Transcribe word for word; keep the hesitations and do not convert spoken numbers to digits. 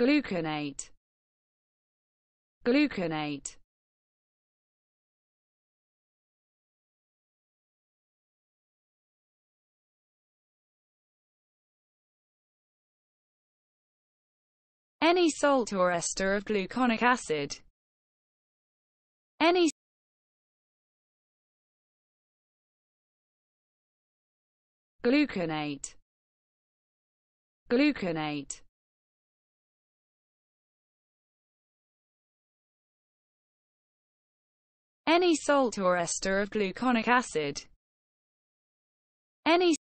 Gluconate. Gluconate. Any salt or ester of gluconic acid. Any Gluconate. Gluconate. Any salt or ester of gluconic acid. Any